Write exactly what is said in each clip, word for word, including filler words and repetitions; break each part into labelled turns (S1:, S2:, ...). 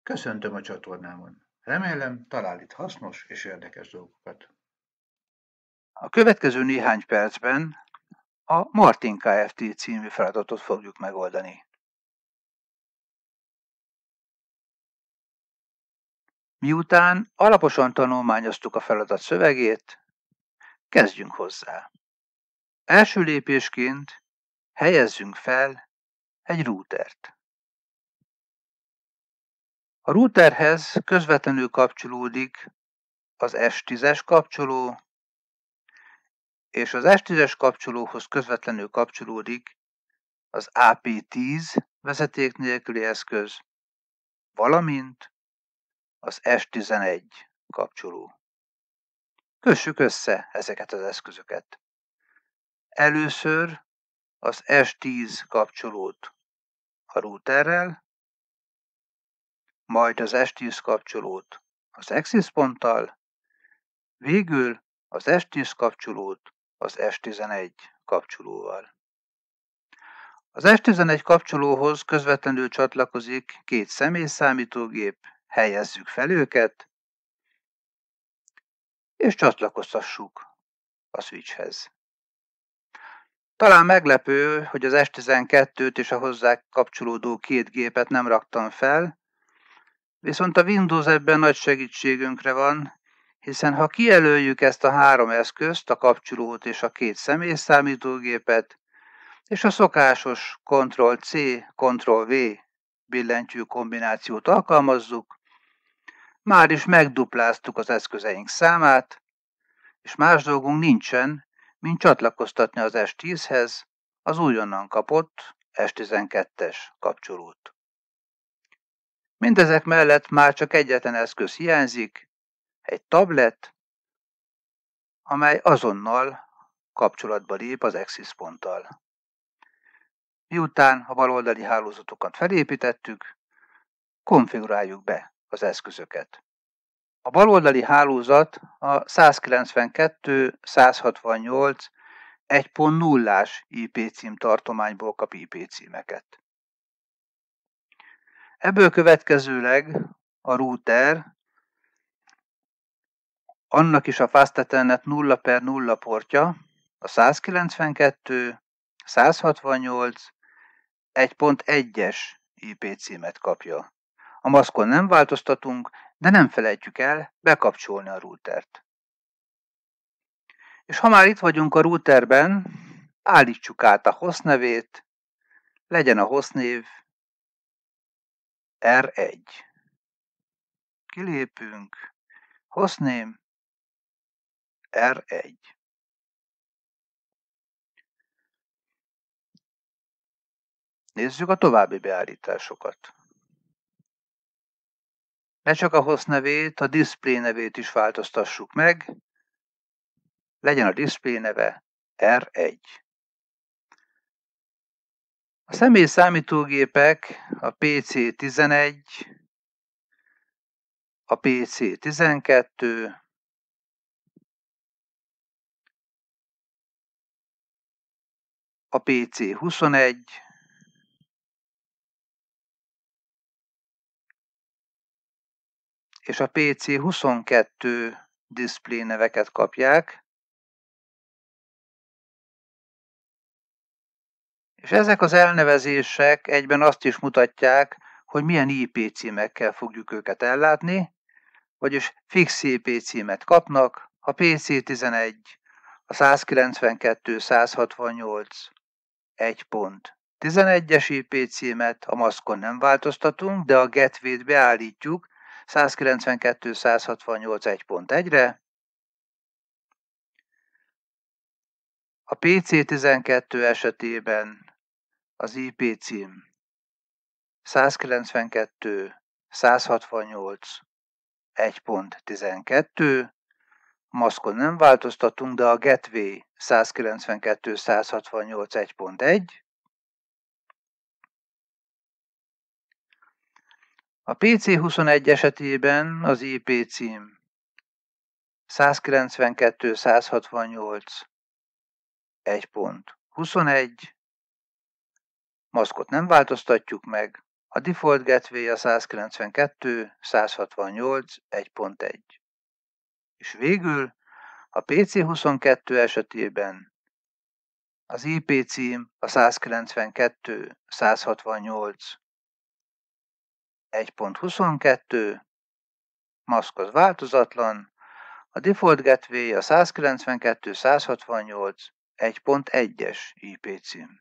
S1: Köszöntöm a csatornámon. Remélem, talál itt hasznos és érdekes dolgokat.
S2: A következő néhány percben a Martin Kft. Című feladatot fogjuk megoldani. Miután alaposan tanulmányoztuk a feladat szövegét, kezdjünk hozzá. Első lépésként helyezzünk fel egy routert. A routerhez közvetlenül kapcsolódik az es tízes kapcsoló, és az es tízes kapcsolóhoz közvetlenül kapcsolódik az á pé tíz vezeték nélküli eszköz, valamint az es tizenegy kapcsoló. Kössük össze ezeket az eszközöket. Először az es tíz kapcsolót a routerrel, majd az es tíz kapcsolót az access ponttal, végül az es tíz kapcsolót az es tizenegy kapcsolóval. Az es tizenegy kapcsolóhoz közvetlenül csatlakozik két személyszámítógép, helyezzük fel őket, és csatlakoztassuk a switchhez. Talán meglepő, hogy az es tizenkettőt és a hozzá kapcsolódó két gépet nem raktam fel, viszont a Windows ebben nagy segítségünkre van, hiszen ha kijelöljük ezt a három eszközt, a kapcsolót és a két személyszámítógépet, és a szokásos kontroll cé, kontroll vé billentyű kombinációt alkalmazzuk, már is megdupláztuk az eszközeink számát, és más dolgunk nincsen, mint csatlakoztatni az es tízhez az újonnan kapott es tizenkettes kapcsolót. Mindezek mellett már csak egyetlen eszköz hiányzik, egy tablet, amely azonnal kapcsolatba lép az access ponttal. Miután a baloldali hálózatokat felépítettük, konfiguráljuk be az eszközöket. A baloldali hálózat a százkilencvenkettő száz hatvannyolc egy pont nullás i pé cím tartományból kap i pé címeket. Ebből következőleg a router, annak is a Fast Ethernet nulla per nulla portja a százkilencvenkettő száz hatvannyolc egy pont egyes i pé címet kapja. A maszkon nem változtatunk, de nem felejtjük el bekapcsolni a routert. És ha már itt vagyunk a routerben, állítsuk át a hostnevét, legyen a hostnév er egy. Kilépünk, hostname er egy. Nézzük a további beállításokat. Ne csak a host nevét, a display nevét is változtassuk meg, legyen a display neve er egy. A személy számítógépek a pé cé tizenegy, a pé cé tizenkettő, a pé cé huszonegy, és a pé cé huszonkettő display neveket kapják, és ezek az elnevezések egyben azt is mutatják, hogy milyen i pé címekkel fogjuk őket ellátni, vagyis fix i pé címet kapnak, a pé cé tizenegy, a százkilencvenkettő száz hatvannyolc egy pont tizenegyes i pé címet, a maszkon nem változtatunk, de a gateway-t beállítjuk százkilencvenkettő száz hatvannyolc egy pont egyre, a pé cé tizenkettő esetében az i pé cím százkilencvenkettő száz hatvannyolc egy pont tizenkettő, maszkon nem változtatunk, de a gateway százkilencvenkettő száz hatvannyolc egy pont egy, a pé cé huszonegy esetében az i pé cím százkilencvenkettő száz hatvannyolc egy pont huszonegy, maszkot nem változtatjuk meg, A default gateway a száz kilencvenkettő pont száz hatvannyolc pont egy pont egy. És végül a pé cé huszonkettő esetében az i pé cím a száz kilencvenkettő pont száz hatvannyolc pont egy pont huszonkettő, maszk az változatlan, a default gateway a száz kilencvenkettő pont száz hatvannyolc pont egy pont egyes i pé cím.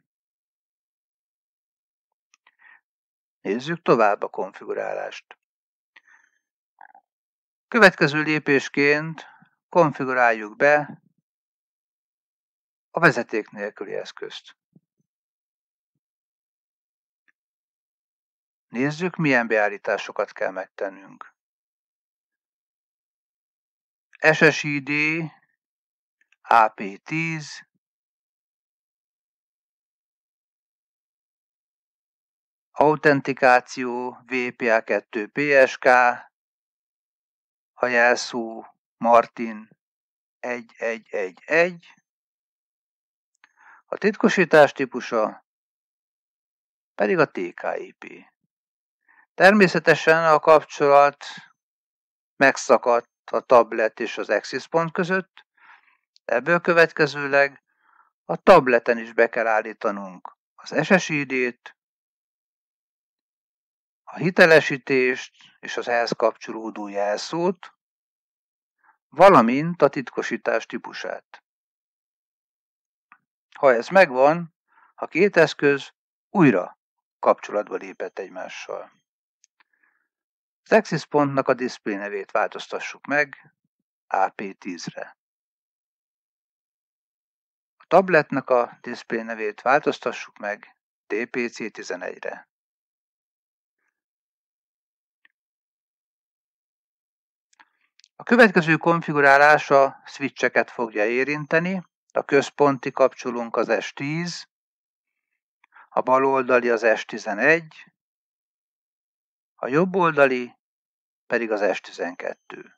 S2: Nézzük tovább a konfigurálást. Következő lépésként konfiguráljuk be a vezeték nélküli eszközt. Nézzük, milyen beállításokat kell megtennünk. es es i dé á pé tíz, autentikáció vé pé á kettő pé es ká, a jelszó Martin egy egy egy egy, a titkosítás típusa pedig a té ká i pé. Természetesen a kapcsolat megszakadt a tablet és az access pont között, ebből következőleg a tableten is be kell állítanunk az es es i dét, a hitelesítést és az ehhez kapcsolódó jelszót, valamint a titkosítás típusát. Ha ez megvan, a két eszköz újra kapcsolatba lépett egymással. Az access pontnak a display nevét változtassuk meg á pé tízre. A tabletnek a display nevét változtassuk meg té pé cé tizenegyre. A következő konfigurálás a switcheket fogja érinteni. A központi kapcsolónk az es tíz, a bal oldali az es tizenegy, a jobb oldali pedig az es tizenkettő.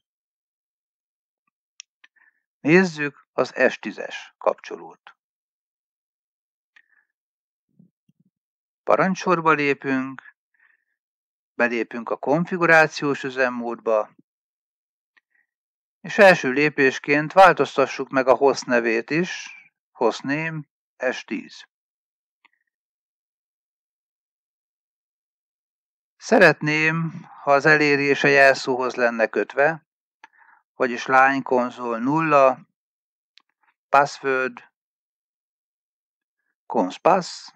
S2: Nézzük az es tízes kapcsolót. Parancsorba lépünk, belépünk a konfigurációs üzemmódba, és első lépésként változtassuk meg a host nevét is, hostname es tíz. Szeretném, ha az elérése jelszóhoz lenne kötve, vagyis line console nulla, password, conspass,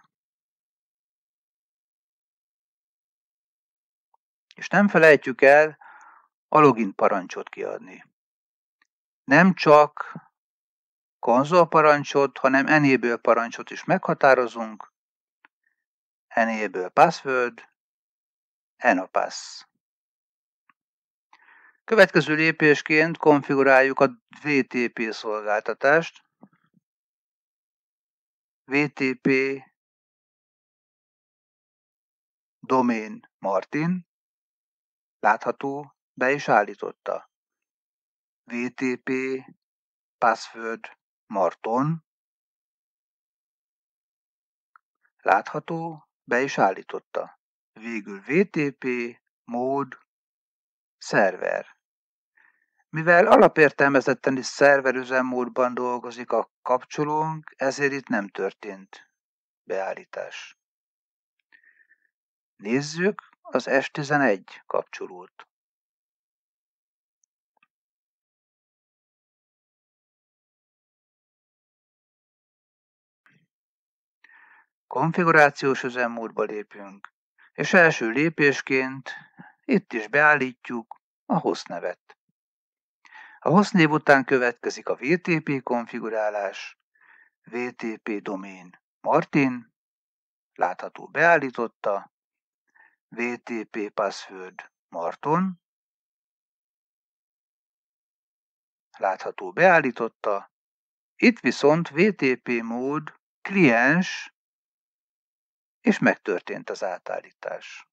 S2: és nem felejtjük el a login parancsot kiadni. Nem csak konzol parancsot, hanem enable parancsot is meghatározunk, enable password, enopass. Következő lépésként konfiguráljuk a vé té pé szolgáltatást. vé té pé domain Martin, látható, be is állította. vé té pé password Marton, látható, be is állította. Végül vé té pé mód szerver. Mivel alapértelmezetten is szerver üzemmódban dolgozik a kapcsolónk, ezért itt nem történt beállítás. Nézzük az es tizenegy kapcsolót. Konfigurációs üzemmódba lépünk, és első lépésként itt is beállítjuk a host nevet. A hostnév után következik a vé té pé konfigurálás, vé té pé domain Martin, látható, beállította, vé té pé password Marton, látható, beállította, itt viszont vé té pé mód kliens, és megtörtént az átállítás.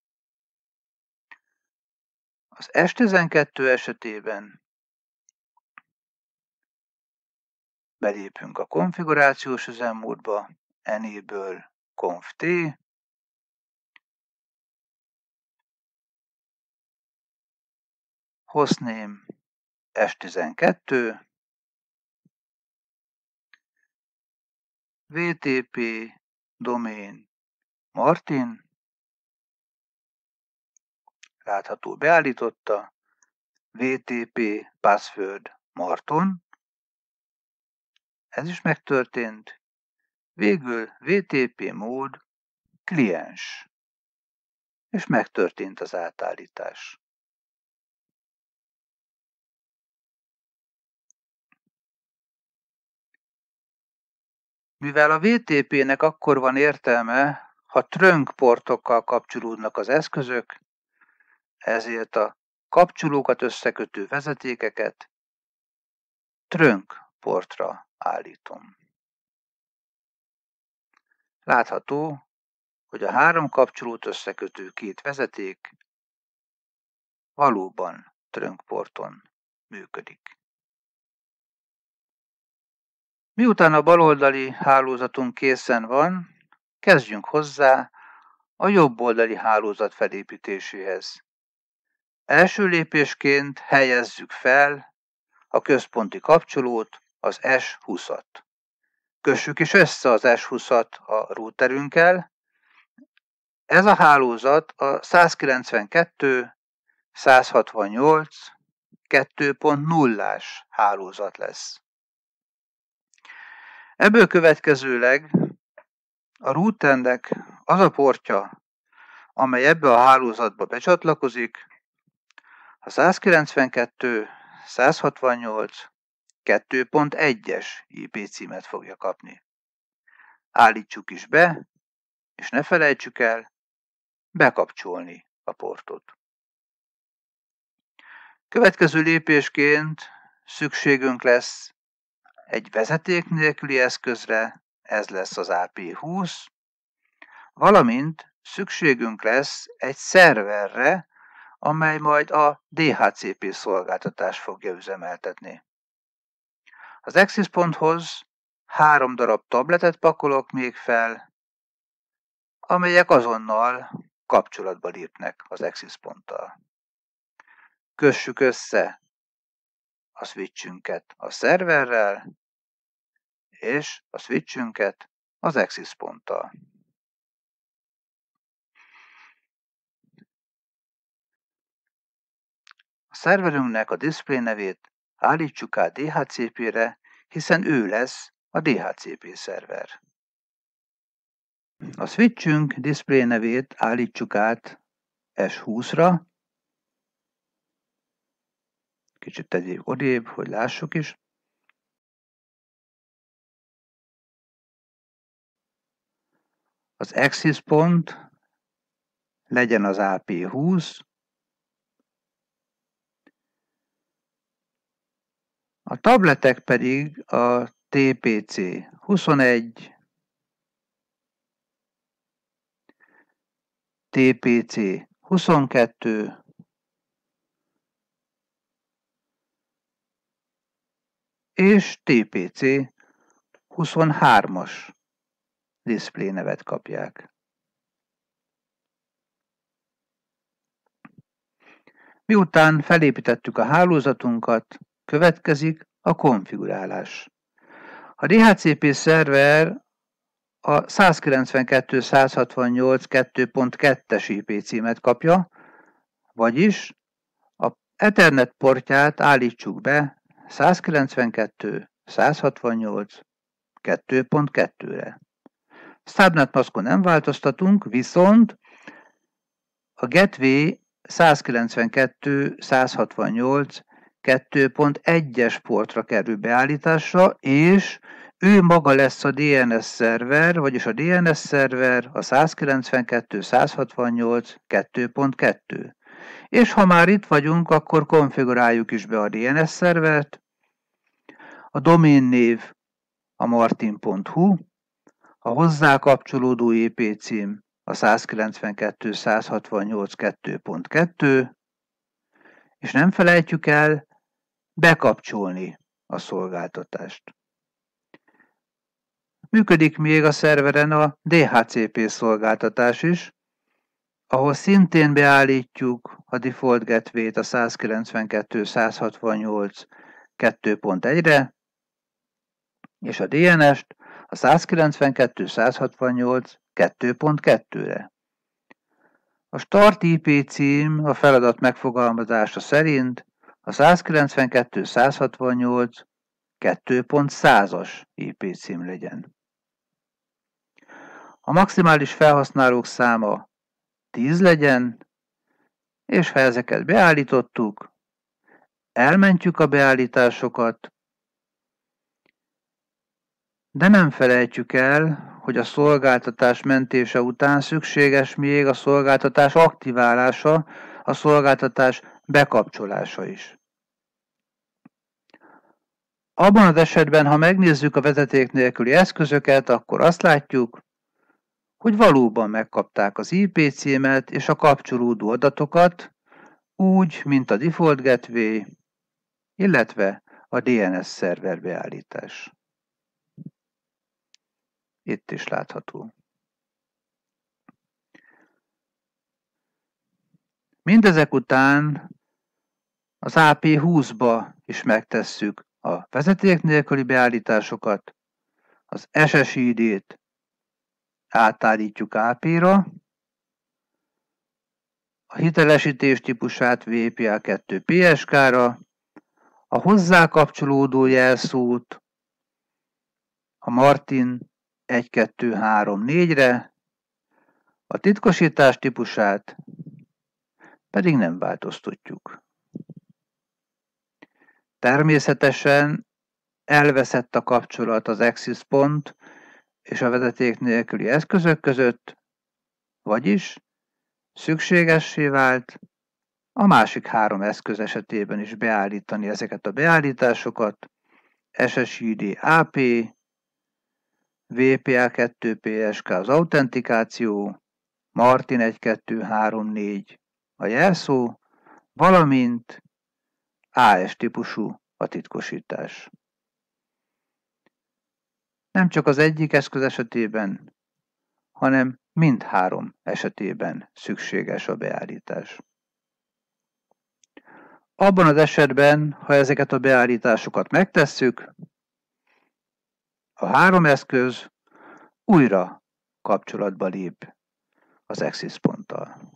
S2: Az es tizenkettő esetében belépünk a konfigurációs üzemmódba, enable conf t, hostname es tizenkettő, vé té pé domain Martin, látható beállította, vé té pé password Marton, ez is megtörtént, végül vé té pé mód kliens, és megtörtént az átállítás. Mivel a vé té pének akkor van értelme, ha trunk portokkal kapcsolódnak az eszközök, ezért a kapcsolókat összekötő vezetékeket trunk portra állítom. Látható, hogy a három kapcsolót összekötő két vezeték valóban trunk porton működik. Miután a baloldali hálózatunk készen van, kezdjünk hozzá a jobboldali hálózat felépítéséhez. Első lépésként helyezzük fel a központi kapcsolót, az es húszat. Kössük is össze az es húszat a routerünkkel. Ez a hálózat a százkilencvenkettő száz hatvannyolc kettő pont nullás hálózat lesz. Ebből következőleg a routernek az a portja, amely ebbe a hálózatba becsatlakozik, a százkilencvenkettő száz hatvannyolc kettő pont egyes i pé címet fogja kapni. Állítsuk is be, és ne felejtsük el bekapcsolni a portot. Következő lépésként szükségünk lesz egy vezeték nélküli eszközre, ez lesz az á pé húsz, valamint szükségünk lesz egy szerverre, amely majd a dé há cé pé szolgáltatást fogja üzemeltetni. Az Axis Ponthoz három darab tabletet pakolok még fel, amelyek azonnal kapcsolatba lépnek az Axis Ponttal. Kössük össze a switchünket a szerverrel, és a switchünket az Axis Ponttal. A szerverünknek a display nevét állítsuk át dé há cé pére, hiszen ő lesz a dé há cé pé szerver. A switchünk display nevét állítsuk át es húszra. Kicsit tegyék odébb, hogy lássuk is. Az Axis pont legyen az á pé húsz. A tabletek pedig a té pé cé huszonegy, té pé cé huszonkettő, és té pé cé huszonhármas display nevet kapják. Miután felépítettük a hálózatunkat, következik a konfigurálás. A dé há cé pé szerver a százkilencvenkettő száz hatvannyolc kettő pont kettes i pé címet kapja, vagyis a Ethernet portját állítsuk be százkilencvenkettő száz hatvannyolc kettő pont kettőre. Subnet maszkon nem változtatunk, viszont a gateway százkilencvenkettő száz hatvannyolc kettő pont egyes portra kerül beállításra, és ő maga lesz a dé en es szerver, vagyis a dé en es szerver a százkilencvenkettő száz hatvannyolc kettő pont kettő. És ha már itt vagyunk, akkor konfiguráljuk is be a dé en es szervert. A domain név a martin pont hu, a hozzá kapcsolódó i pé cím a százkilencvenkettő száz hatvannyolc kettő pont kettő, és nem felejtjük el bekapcsolni a szolgáltatást. Működik még a szerveren a dé há cé pé szolgáltatás is, ahol szintén beállítjuk a default gateway-t a száz kilencvenkettő pont száz hatvannyolc pont kettő pont egyre, és a dé en es-t a száz kilencvenkettő pont száz hatvannyolc pont kettő pont kettőre. A start i pé cím a feladat megfogalmazása szerint a száz kilencvenkettő pont száz hatvannyolc pont kettő pont százas i pé cím legyen. A maximális felhasználók száma tíz legyen, és ha ezeket beállítottuk, elmentjük a beállításokat, de nem felejtjük el, hogy a szolgáltatás mentése után szükséges még a szolgáltatás aktiválása, a szolgáltatás bekapcsolása is. Abban az esetben, ha megnézzük a vezeték nélküli eszközöket, akkor azt látjuk, hogy valóban megkapták az i pé címet és a kapcsolódó adatokat, úgy, mint a default gateway, illetve a dé en es szerver beállítás. Itt is látható. Mindezek után az á pé húszba is megtesszük a vezeték nélküli beállításokat, az es es i dé-t átállítjuk á pé-ra, a hitelesítés típusát vé pé á kettő pé es ká-ra, a hozzá kapcsolódó jelszót a Martin egy kettő három négyre, a titkosítás típusát pedig nem változtatjuk. Természetesen elveszett a kapcsolat az access pont és a vezeték nélküli eszközök között, vagyis szükségessé vált a másik három eszköz esetében is beállítani ezeket a beállításokat, es es i dé á pé, vé pé á kettő pé es ká az autentikáció, Martin egy kettő három négy a jelszó, valamint á es típusú a titkosítás. Nem csak az egyik eszköz esetében, hanem mindhárom esetében szükséges a beállítás. Abban az esetben, ha ezeket a beállításokat megtesszük, a három eszköz újra kapcsolatba lép az access ponttal.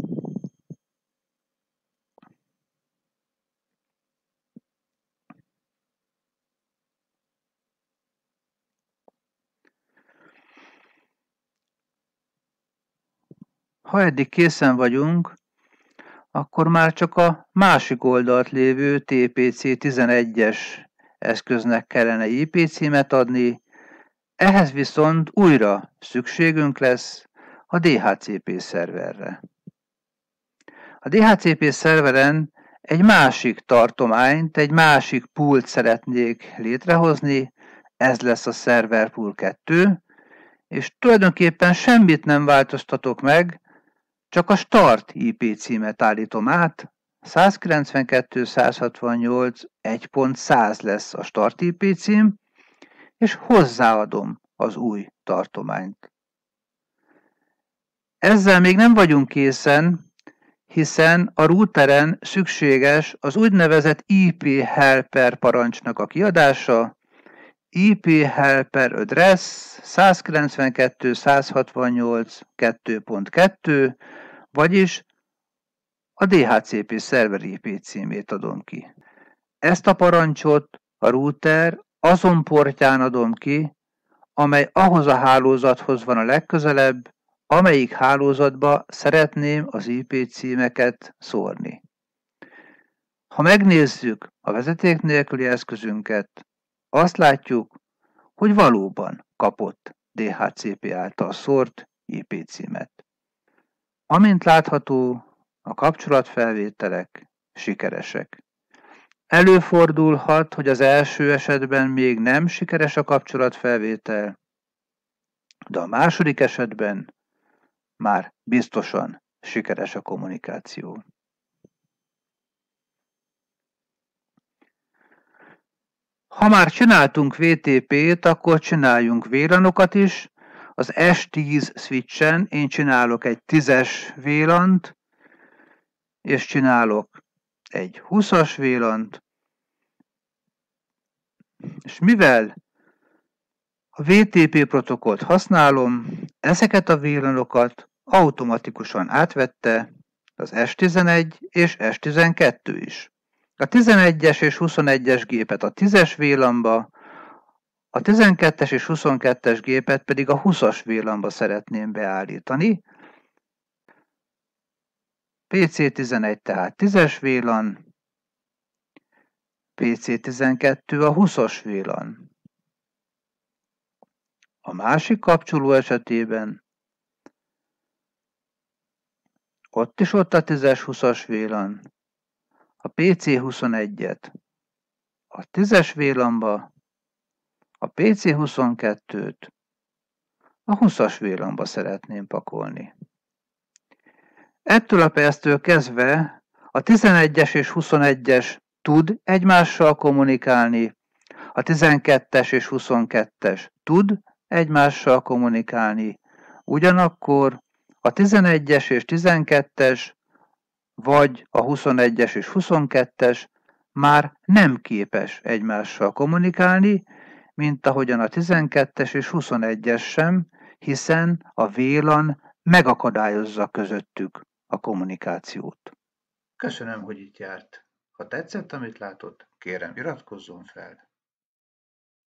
S2: Ha eddig készen vagyunk, akkor már csak a másik oldalt lévő té pé cé tizenegyes eszköznek kellene i pé címet adni, ehhez viszont újra szükségünk lesz a dé há cé pé szerverre. A dé há cé pé szerveren egy másik tartományt, egy másik pult szeretnék létrehozni, ez lesz a szerver pool kettő, és tulajdonképpen semmit nem változtatok meg, csak a start i pé címet állítom át, száz kilencvenkettő pont száz hatvannyolc pont egy pont száz lesz a start i pé cím, és hozzáadom az új tartományt. Ezzel még nem vagyunk készen, hiszen a routeren szükséges az úgynevezett i pé helper parancsnak a kiadása, i pé helper address száz kilencvenkettő pont száz hatvannyolc pont kettő pont kettő, vagyis a dé há cé pé szerver i pé címét adom ki. Ezt a parancsot a router azon portján adom ki, amely ahhoz a hálózathoz van a legközelebb, amelyik hálózatba szeretném az i pé címeket szórni. Ha megnézzük a vezeték nélküli eszközünket, azt látjuk, hogy valóban kapott dé há cé pé által szórt i pé címet. Amint látható, a kapcsolatfelvételek sikeresek. Előfordulhat, hogy az első esetben még nem sikeres a kapcsolatfelvétel, de a második esetben már biztosan sikeres a kommunikáció. Ha már csináltunk vé té pét, akkor csináljunk vélanokat is, Az es tíz switchen én csinálok egy tízes vélant, és csinálok egy húszas vélant, és mivel a vé té pé protokollt használom, ezeket a vélanokat automatikusan átvette az es tizenegy és es tizenkettő is. A tizenegyes és huszonegyes gépet a tízes vélamba, a tizenkettes és huszonkettes gépet pedig a húszas vélamba szeretném beállítani. pé cé tizenegy tehát tízes vélan, pé cé tizenkettő a húszas vélan. A másik kapcsoló esetében ott is ott a tízes húszas vélan, a pé cé huszonegyet a tízes vélamba, a pé cé huszonkettőt a húszas vélamba szeretném pakolni. Ettől a perctől kezdve a tizenegyes és huszonegyes tud egymással kommunikálni, a tizenkettes és huszonkettes tud egymással kommunikálni, ugyanakkor a tizenegyes és tizenkettes vagy a huszonegyes és huszonkettes már nem képes egymással kommunikálni, mint ahogyan a tizenkettes és huszonegyes sem, hiszen a vélan megakadályozza közöttük a kommunikációt.
S1: Köszönöm, hogy itt járt. Ha tetszett, amit látott, kérem iratkozzon fel.